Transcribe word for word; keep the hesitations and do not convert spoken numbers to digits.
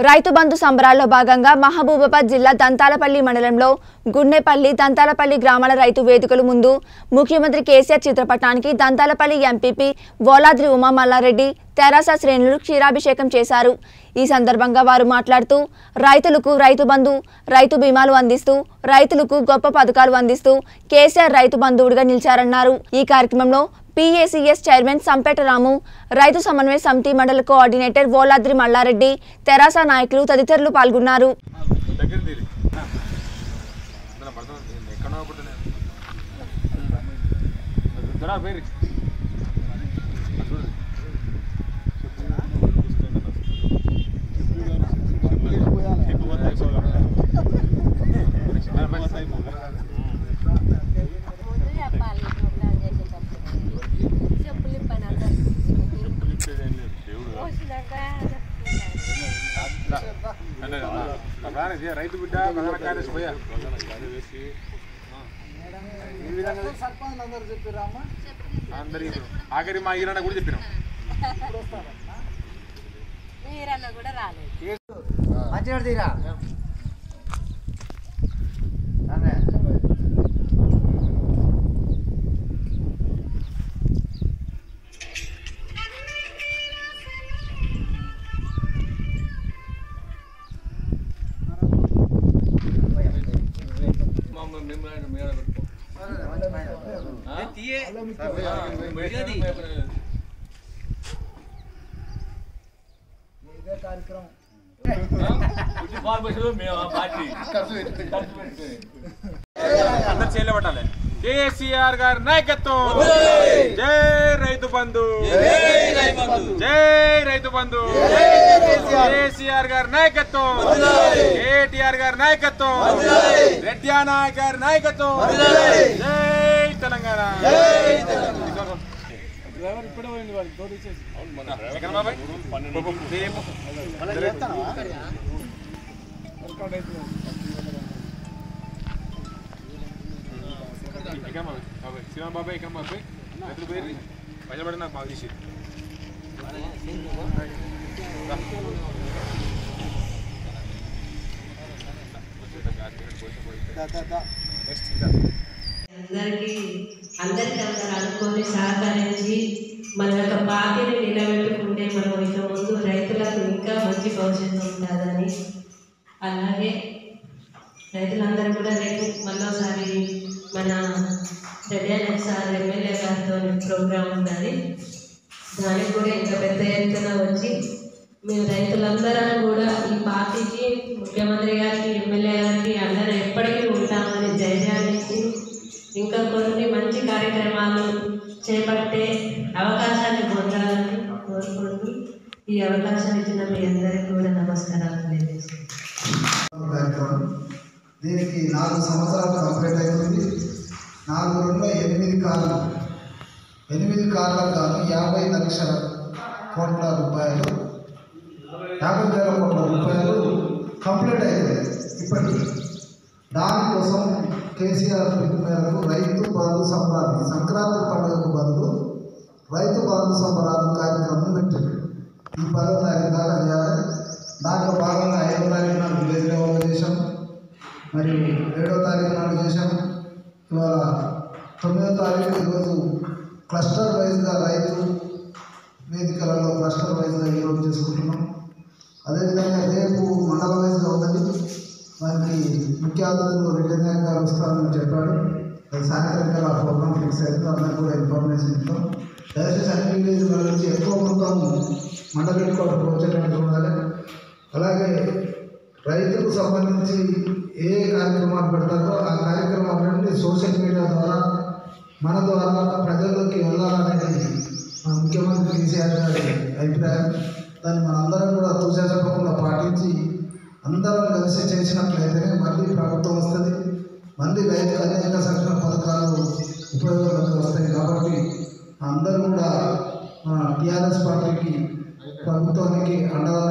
రైతు బంధు సంబరాల్లో భాగంగా మహబూబాబాద్ జిల్లా దంతాలపల్లి మండలంలో గుండెపల్లి దంతాలపల్లి గ్రామాల రైతు వేదికల ముందు ముఖ్యమంత్రి కేసీఆర్ చిత్రపటానికి దంతాలపల్లి ఎంపీపీ వోలాద్రి ఉమా మల్లారెడ్డి తెరాస శ్రేణులు క్షీరాభిషేకం చేశారు। ఈ సందర్భంగా వారు మాట్లాడుతూ రైతులకు రైతు బంధు రైతు బీమాలు అందిస్తూ రైతులకు గొప్ప పథకాలు అందిస్తూ కేసీఆర్ రైతు బంధువుడిగా నిలిచారన్నారు। ఈ కార్యక్రమంలో పీఏసీఎస్ చైర్మన్ సంపేట రాము, రైతు సమన్వయ సమితి మండల కోఆర్డినేటర్ వోలాద్రి మల్లారెడ్డి, తెరాస నాయకులు తదితరులు పాల్గొన్నారు। రైతు బిడ్డ ప్రధాన కార్యదర్శి పోయా అందరి ఆఖరి మా ఈరన్న కూడా చెప్పినాం కూడా రాలేదు। అందరు చేయలేబట్టాలి। కేసీఆర్ గారి నాయకత్వం, జై రైతు బంధు, జై రైతు బంధు, కేసీఆర్ గారి నాయకత్వం, కేటీఆర్ గారి నాయకత్వం, రెడ్డి నాయక్ గారి నాయకత్వం, జై తెలంగాణ। శివ బాబాయ్ ఇక్కడ బాబాయ్ ఎదురు పోయి పైసలు నాకు బాగా తీసి అందరికీ అందరికీ అందరూ అనుకొని సహకరించి మన యొక్క పార్టీని నిలబెట్టుకుంటే మనం ఇక ముందు రైతులకు ఇంకా మంచి భవిష్యత్తు ఉంటుందని, అలాగే రైతులందరూ కూడా రేపు మరోసారి మన రెడ్డి సార్ ఎమ్మెల్యే గారితో ప్రోగ్రాం ఉంటుంది, దానికి కూడా ఇంకా పెద్ద ఎత్తున వచ్చి మేము రైతులందరం కూడా ఈ పార్టీకి ముఖ్యమంత్రి గారికి ఎమ్మెల్యే గారికి అందరూ ఎప్పటికీ ఉంటామని ధైర్యాన్ని ఇచ్చి ఇంకా కొన్ని మంచి కార్యక్రమాలు చేపట్టే అవకాశాన్ని పొందాలని కోరుకుంటూ ఈ అవకాశం ఇచ్చిన మీ అందరికీ కూడా నమస్కారాలు తెలియజేస్తున్నాను। దీనికి నాలుగు సంవత్సరాలు కంప్లీట్ అవుతుంది। నాలుగు రెండు ఎనిమిది కార్లు ఎనిమిది కార్లకు కాదు యాభై లక్షల కోట్ల రూపాయలు యాభై వేల కోట్ల రూపాయలు కంప్లీట్ అవుతుంది ఇప్పటికీ। దానికోసం కేసీఆర్ మేరకు రైతు బంధు సంబరాలు సంక్రాంతి పండుగకు బదులు రైతు బంధు సంబరాలు కార్యక్రమం పెట్టింది। ఈ పదో తారీఖు దాకా చేయాలి। దాంట్లో భాగంగా ఐదో తారీఖు నాడు విలేజ్ లెవెల్లో చేశాం, మరియు ఏడో తారీఖు నాడు చేశాం, ఇవాళ తొమ్మిదో తారీఖు ఈరోజు క్లస్టర్ వైజ్గా రైతు వేదికలలో క్లస్టర్ వైజ్గా ఈరోజు చేసుకుంటున్నాం। అదేవిధంగా రేపు మండల వైజ్గా ఉన్నది, మనకి ముఖ్య అతిథులు రెడ్డి నాయక్ గారు వస్తారని చెప్పాడు। అది సాయంత్రం కల్లా ఆ ప్రోగ్రామ్ ఫిక్స్ అవుతుంది, అందరికీ కూడా ఇన్ఫర్మేషన్ ఇస్తాం। దయచేసి అన్ని విలేజ్ల నుంచి ఎక్కువ మొత్తం మండల హెడ్ క్వార్టర్కి వచ్చేటట్టు ఉండాలి। అలాగే రైతులకు సంబంధించి ఏ కార్యక్రమాలు పెడతారో ఆ కార్యక్రమాలన్నీ సోషల్ మీడియా ద్వారా మన ద్వారా ప్రజల్లోకి వెళ్ళాలనేది మన ముఖ్యమంత్రి కేసీఆర్ గారి అభిప్రాయం। దాన్ని మనందరం కూడా తూచా తప్పకుండా పాటించి అందరం కలిసి చేసినట్లయితేనే మళ్ళీ ప్రభుత్వం వస్తుంది, మళ్ళీ రైతులు అనేక సంక్షేమ పథకాలు ఉపయోగంలోకి వస్తాయి। కాబట్టి అందరూ కూడా మన టీఆర్ఎస్ పార్టీకి ప్రభుత్వానికి అండగా